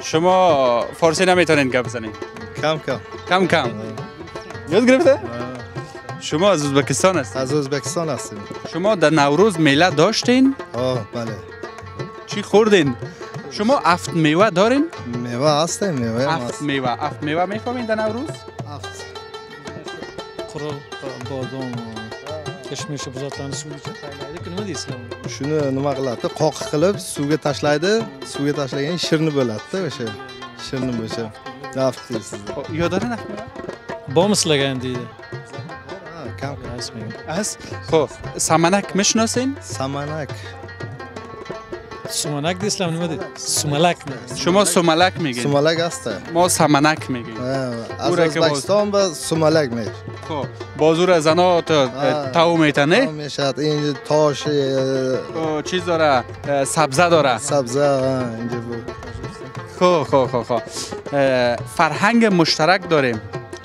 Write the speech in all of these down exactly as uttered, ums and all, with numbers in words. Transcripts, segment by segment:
شما فارسی نمیتونین گپ بزنین؟ کم کم کم کم یاد گرفته؟ شما از ازبکستان هستید؟ از ازبکستان هستیم. شما در نوروز میله داشتین؟ آه بله. چی خوردین؟ شما هفت میوه دارین؟ میوه هستیم میوه هفت میوه هفت میوه میفهمین در نوروز؟ هفت قرار بادام کشمش بزاتلان سوی تaylaydi ki nima deysizlar? shuni nima qiladi? Qoq qilib suvga tashlaydi, suvga tashlagan shirni bo'ladi-da o'sha. Shirni bo'lsa. Haft deysiz. یاداره هفت میوه؟ Bormi sizlarga ham deydi? Ha, kam kam. هست؟ خب سمنک میشناسین؟ Samanak. Sumanak deysizlar nima deydi? Sumalak. شما سوملک میگین؟ Sumalak هست. ما سمنک میگیم. از ازبکستان به سومالک میشه. خب بازور زنا تا تاو میتنه؟ میشد این تاش چیز داره سبزه داره. سبزه اینجا بود. خب خب خب خب فرهنگ مشترک داریم.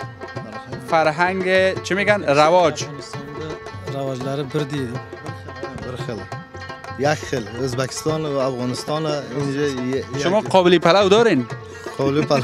فرهنگ چی میگن؟ رواج. Ravojlari bir deydi. Bir xil. یک خیل ازبکستان و افغانستان اینجا شما قابلی پلو دارین؟ قابلی پلو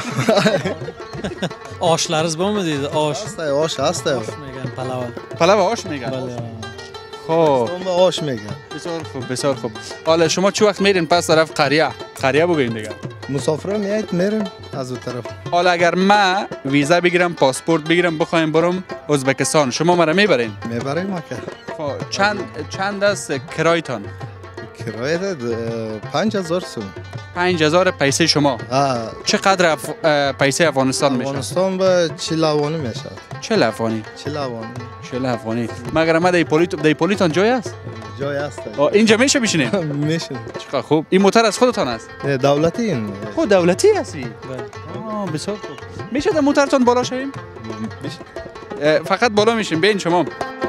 Oshlaringiz bormi deydi? Osh. هست آش هست میگن پلو. پلو آش میگن. بله. خب به آش میگن. بسیار خوب بسیار خوب. حالا شما چه وقت میرین پس طرف قریه؟ قریه بگین دیگه. مسافر میایید میریم از اون طرف. حالا اگر ما ویزا بگیرم پاسپورت بگیرم بخوایم برم ازبکستان شما مرا میبرین؟ میبریم ما که. خب چند چند است کرایتان؟ کرایه پنج هزار سوم. پنج هزار پیسه شما. آه. چقدر اف... پیسه افغانستان میشه؟ افغانستان به چهل افغانی میشه. چهل افغانی. چهل افغانی. چهل افغانی. مگر ما پولیت دی پولیتان جای است؟ جای است. اینجا میشه بشینیم؟ میشه. چقدر خوب. این موتور از خودتان است؟ دولتی این. خود دولتی هستی؟ بله. آه بسیار خوب. میشه در موتورتان بالا شویم؟ میشه. فقط بالا میشیم ببین شما.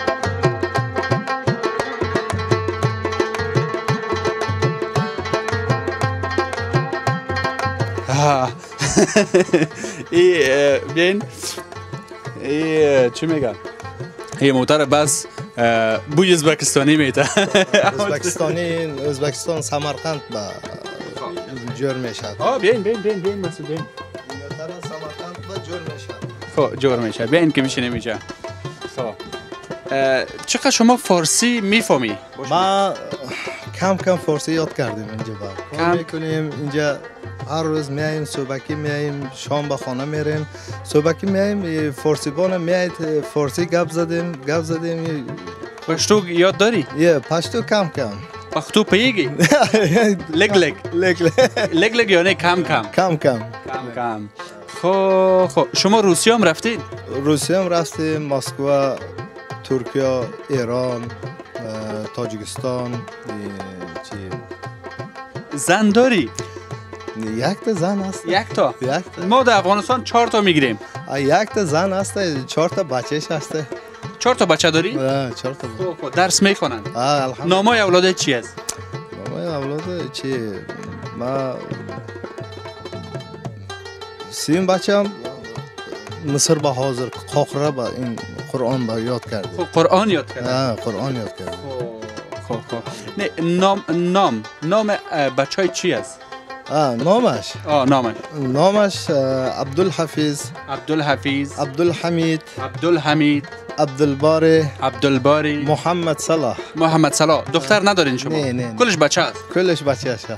ای بین ای چی میگم این موتور بس بوی ازبکستانی میده. ازبکستانی ازبکستان سمرقند با جور میشه. آه بین بین بین بین بس بین موتور سمرقند با جور میشه. خب جور میشه بین که میشه نمیشه. خب چقدر شما فارسی میفهمی؟ ما کم کم فارسی یاد کردیم اینجا با. کم میکنیم اینجا هر روز میایم صبحکی میایم شام به خانه میریم صبحکی میایم فارسی بانه میاید فارسی گپ زدیم گپ زدیم. پشتو یاد داری؟ یه پشتو کم کم. پختو پیگی؟ لگ لگ لگ لگ لگ یعنی کم کم کم کم کم کم. خب خب شما روسیه هم رفتین؟ روسیه هم رفتیم مسکو ترکیه ایران تاجیکستان. زن داری؟ یک تا زن هست. یک تا؟ یک تا. ما در افغانستان چهار تا میگیریم. یک تا زن هست چهار تا بچهش هست. چهار تا بچه داری؟ نه چهار تا. خب درس میخونن؟ آه الحمدلله. نامای اولاد چی است؟ نامای اولاد چی؟ ما سیم بچه هم مصر با حاضر قاقره با این قرآن با یاد کرده. خب قرآن یاد کرده؟ آه قرآن یاد کرده. خب خب نه نام نام نام بچه های چی است؟ آه نامش آه نامش نامش عبدالحفیظ عبدالحفیظ عبدالحمید عبدالحمید عبدالباری عبدالباری محمد صلاح محمد صلاح. دختر ندارین شما؟ نه نه کلش بچه است؟ کلش بچه است.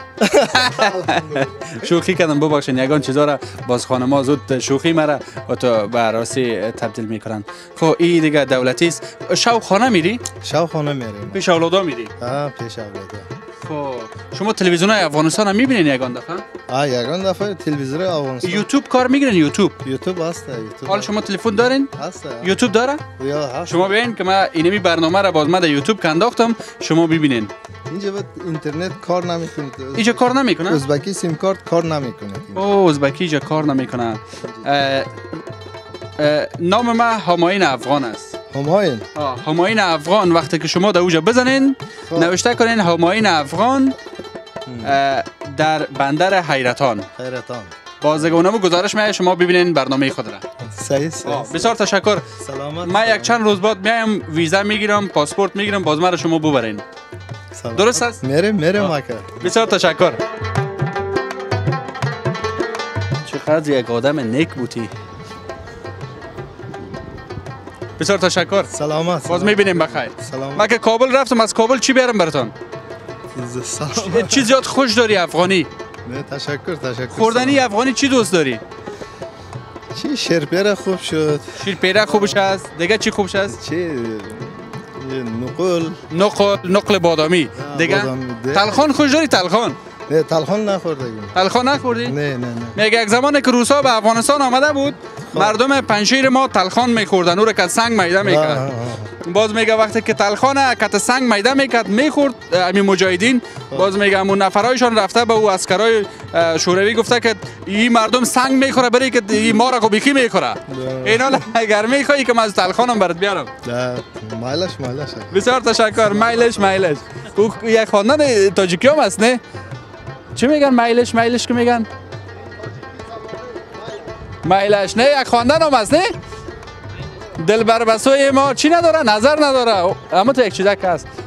شوخی کردم ببخشید یگان چیزا را باز خانما زود شوخی مرا و تو به راستی تبدیل میکنن. خب این دیگه دولتی است. شو خانه میری؟ شو خانه میریم. پیش اولادا میری؟ آه پیش اولادا. خب شما تلویزیون های افغانستان هم میبینین یگان دفعه؟ آه یگان دفعه تلویزیون افغانستان. یوتیوب کار میگیرین یوتیوب؟ یوتیوب هست یوتیوب. حالا شما تلفن دارین؟ هست. یوتیوب داره؟ یا هست. شما ببین که ما اینمی برنامه را باز ما در یوتیوب انداختم شما ببینین. اینجا اینترنت کار نمیکنه. اینجا کار نمیکنه؟ ازبکی سیم کارت کار نمیکنه. اوه ازبکی اینجا کار نمیکنه. نام ما همایون افغان است. همایون. آه همایون افغان. وقتی که شما در اوجا بزنین نوشته کنین همایون افغان در بندر حیرتان. حیرتان. بازگونه و گزارش میاد شما ببینین برنامه خود را. صحیح صحیح. بسیار تشکر. سلامت. ما یک چند روز بعد میایم ویزا میگیرم پاسپورت میگیرم باز ما را شما ببرین. درست است؟ میرم میرم مکه. بسیار تشکر. چقدر یک آدم نیک بودی. بسیار تشکر. سلامت. باز میبینیم بخیر. سلامت. من که کابل رفتم، از کابل چی بیارم براتون؟ سلامت. چی زیاد خوش داری افغانی؟ نه تشکر تشکر. خوردنی افغانی چی دوست داری؟ چی شیرپیره خوب شد. شیرپیره خوبش هست. دیگه چی خوبش هست؟ چی نقل. نقل نقل بادامی. دیگه تلخان خوش داری تلخان؟ نه تلخان نخوردگیم. تلخان نخوردی؟ نه نه نه. میگه یک زمانی که روسا به افغانستان آمده بود، مردم پنجشیر ما تلخان میخوردن، او را که سنگ میده میکرد. باز میگه وقتی که تلخانه کت سنگ میده میکرد میخورد همین مجاهدین، باز میگه همون نفرایشان رفته به او عسکرای شوروی گفته که این مردم سنگ میخوره بری که این ما را کوبیکی میخوره. اینا اگر میخوای که من از تلخانم برات بیارم. مایلش مایلش. بسیار تشکر. مایلش مایلش. او یک خاندان تاجیکی هم است نه؟ چی میگن مایلش مایلش که میگن؟ مایلش نه یک خواندن هم است نه؟ دل بر بسوی ما چی نداره؟ نظر نداره. اما تو یک چیزک هست.